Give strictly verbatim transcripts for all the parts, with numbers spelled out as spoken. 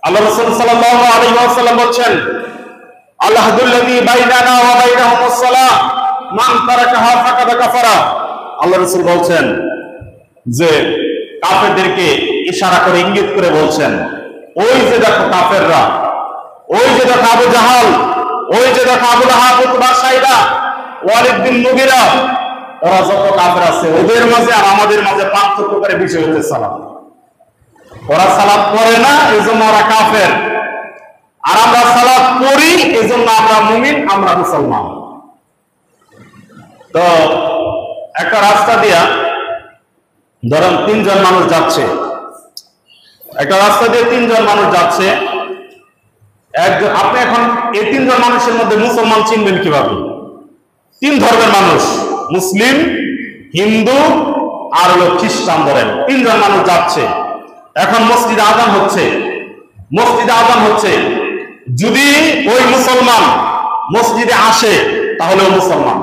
আল্লাহ রাসূল সাল্লাল্লাহু আলাইহি ওয়াসাল্লাম বলেন, আল-আহদুল্লাযী বাইনানা ওয়া বাইনাহুমুস সালাহ মান তারাকাহা ফাকাদ কাফারা। আল্লাহ রাসূল বলেন যে কাফেরদেরকে ইশারা করে ইঙ্গিত করে বলছেন, ওই যে দেখো কাফেররা, ওই যে দেখো আবু জাহাল, ওই যে দেখো আবু লাহাব, উতবা, সাইবা, ওয়ালিদ বিন মুগিরা, ওরা যত কাফের আছে ওদের মাঝে আর আমাদের মাঝে পার্থক্য করে বিষয় হচ্ছে সালাত। ওরা সালাত পড়ে না, এজন্য ওরা কাফের, আর আমরা সালাত পড়ি, এজন্য আমরা মুমিন, আমরা মুসলমান। তো একটা রাস্তা দিয়া ধরেন তিনজন মানুষ যাচ্ছে, একটা রাস্তা দিয়ে তিনজন মানুষ যাচ্ছে, একজন, আপনি এখন এই তিনজন মানুষের মধ্যে মুসলমান চিনবেন কিভাবে? তিন ধর্মের মানুষ, মুসলিম, হিন্দু আর হলো খ্রিস্টান, ধরেন তিনজন মানুষ যাচ্ছে। এখন মসজিদে আযান হচ্ছে, মসজিদে আযান হচ্ছে, যদি ওই মুসলমান মসজিদে আসে তাহলে ও মুসলমান।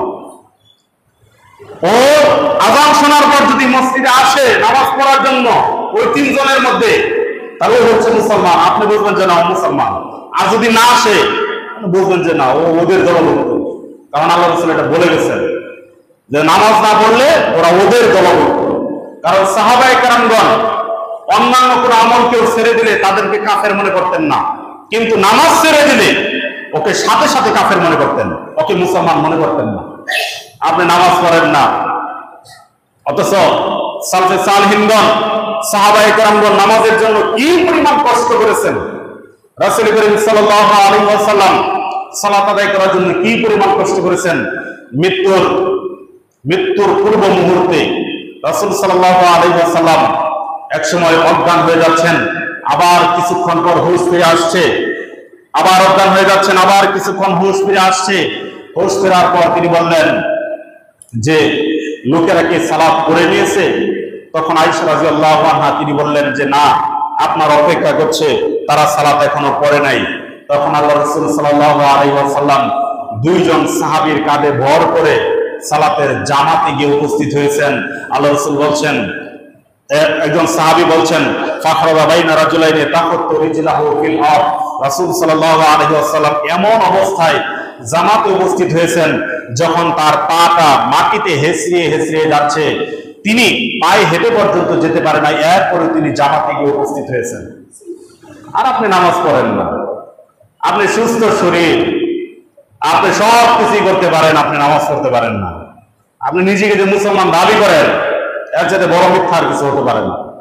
ও আযান শোনার পর যদি মসজিদে আসে নামাজ পড়ার জন্য ওই তিনজনের মধ্যে, তাহলে হচ্ছে মুসলমান, আপনি বুঝবেন যে না ও মুসলমান। আর যদি না আসে বুঝবেন যে না ও ওদের দলভুক্ত, কারণ আল্লাহ রাসূল এটা বলে গেছেন যে নামাজ না পড়লে ওরা ওদের দলভুক্ত। কারণ সাহাবায়ে কেরামগণ অন্যান্য কোনো আমল কেউ ছেড়ে দিলে তাদেরকে কাফের মনে করতেন না, কিন্তু নামাজ ছেড়ে দিলে ওকে সাথে সাথে কাফের মনে করতেন, ওকে মুসলমান মনে করতেন না। আপনি নামাজ পড়েন না, অথচ সালফে সালেহিনগণ, সাহাবায়ে কেরামগণ নামাজের জন্য কি পরিমাণ কষ্ট করেছেন, রাসূল করিম সাল্লাল্লাহু আলাইহি ওয়াসাল্লাম সালাত আদায় করার জন্য কি পরিমাণ কষ্ট করেছেন। মৃত্যুর মৃত্যুর পূর্ব মুহূর্তে রাসূল সাল্লাল্লাহু আলাইহি ওয়াসাল্লাম এক সময় অজ্ঞান হয়ে যাচ্ছেন, আবার কিছুক্ষণ পর হুঁশ ফিরে আসছে, আবার অজ্ঞান হয়ে যাচ্ছেন, আবার কিছুক্ষণ হুঁশ ফিরে আসছে। হুঁশ ফেরার পর তিনি বললেন যে লোকেরা কি সালাত পড়ে নিয়েছে? তখন আয়েশা রাদিয়াল্লাহু আনহা তিনি বললেন যে না, আপনার অপেক্ষা করছে, তারা সালাত এখনো পড়ে নাই। তখন আল্লাহ রাসূল সাল্লাল্লাহু আলাইহি ওয়াসাল্লাম দুইজন সাহাবীর কাঁধে ভর করে সালাতের জামাতে গিয়ে উপস্থিত হয়েছেন। আল্লাহ রাসূল বলছেন, একজন সাহাবী বলছেন, ফাখরাবা বাইনা রাজুলাইনি তাকাত্তু রিজলাহু ফিল আরদ। রাসূল সাল্লাল্লাহু আলাইহি ওয়াসাল্লাম এমন অবস্থায় জামাতে উপস্থিত হয়েছেন যখন তার পাটা মাটিতে হেসড়িয়ে হেসড়িয়ে যাচ্ছে, তিনি পায়ে হেঁটে পর্যন্ত যেতে পারে না, এরপরে তিনি জামাতে গিয়ে উপস্থিত হয়েছেন। আর আপনি নামাজ পড়েন না, আপনি সুস্থ শরীর, আপনি সব কিছুই করতে পারেন, আপনি নামাজ পড়তে পারেন না। আপনি নিজেকে যে মুসলমান দাবি করেন, এর চাইতে বড় মিথ্যা আর কিছু হতে পারে না।